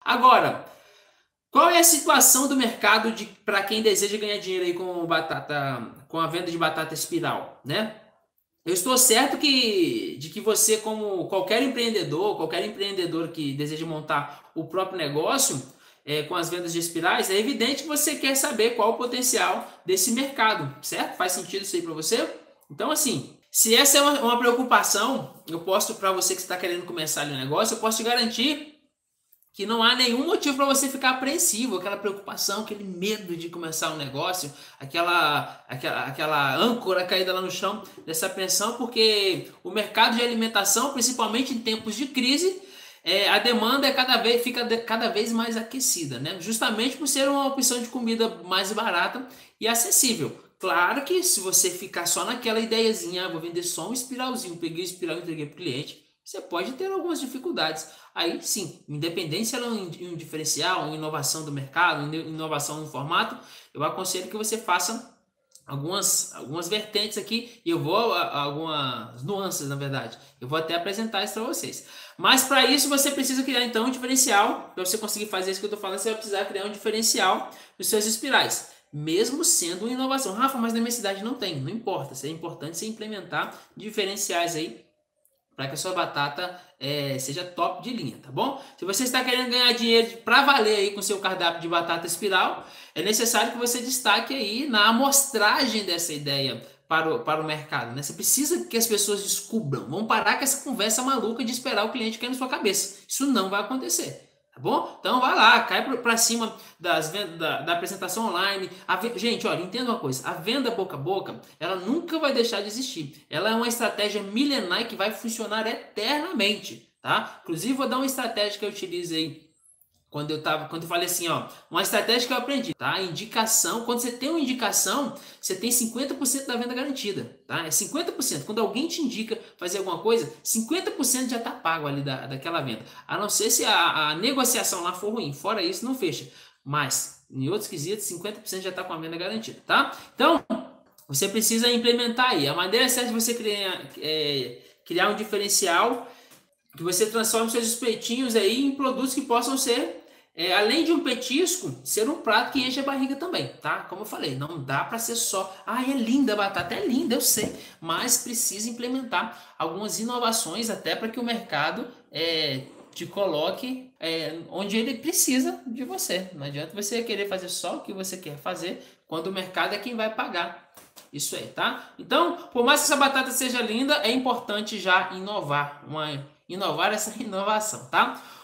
Agora, qual é a situação do mercado para quem deseja ganhar dinheiro aí com batata, com a venda de batata espiral, né? Eu estou certo de que você, como qualquer empreendedor que deseja montar o próprio negócio com as vendas de espirais, é evidente que você quer saber qual o potencial desse mercado, certo? Faz sentido isso aí para você? Então, assim, se essa é uma preocupação, eu posso, para você que está querendo começar ali o negócio, eu posso te garantir que não há nenhum motivo para você ficar apreensivo, aquela preocupação, aquele medo de começar um negócio, aquela âncora caída lá no chão dessa apreensão, porque o mercado de alimentação, principalmente em tempos de crise, a demanda fica cada vez mais aquecida, né? Justamente por ser uma opção de comida mais barata e acessível. Claro que se você ficar só naquela ideiazinha, vou vender só um espiralzinho, peguei o espiral e entreguei para o cliente, você pode ter algumas dificuldades. Aí sim, independente se ela é um diferencial, uma inovação do mercado, uma inovação no formato, eu aconselho que você faça algumas vertentes aqui e eu vou, algumas nuances na verdade, eu vou até apresentar isso para vocês. Mas para isso você precisa criar então um diferencial. Para você conseguir fazer isso que eu estou falando, você vai precisar criar um diferencial nos seus espirais. Mesmo sendo uma inovação. Rafa, mas na minha cidade não tem. Não importa. É importante você implementar diferenciais aí para que a sua batata seja top de linha, tá bom? Se você está querendo ganhar dinheiro para valer aí com seu cardápio de batata espiral, é necessário que você destaque aí na amostragem dessa ideia para o mercado, né? Você precisa que as pessoas descubram. Vamos parar com essa conversa maluca de esperar o cliente cair na sua cabeça. Isso não vai acontecer. Tá bom? Então vai lá, cai para cima da apresentação online. Gente, olha, entenda uma coisa: a venda boca a boca, ela nunca vai deixar de existir. Ela é uma estratégia milenar que vai funcionar eternamente, tá? Inclusive, vou dar uma estratégia que eu utilizei quando eu falei assim, ó, uma estratégia que eu aprendi, tá? Indicação, quando você tem uma indicação, você tem 50% da venda garantida, tá? É 50%. Quando alguém te indica fazer alguma coisa, 50% já tá pago ali daquela venda. A não ser se a negociação lá for ruim. Fora isso, não fecha. Mas, em outros quesitos, 50% já tá com a venda garantida, tá? Então, você precisa implementar aí. A maneira certa de você criar um diferencial que você transforme seus espetinhos aí em produtos que possam ser além de um petisco, ser um prato que enche a barriga também, tá? Como eu falei, não dá para ser só, é linda a batata, é linda, eu sei, mas precisa implementar algumas inovações até para que o mercado te coloque onde ele precisa de você. Não adianta você querer fazer só o que você quer fazer quando o mercado é quem vai pagar. Isso aí, tá? Então, por mais que essa batata seja linda, é importante já inovar essa inovação, tá?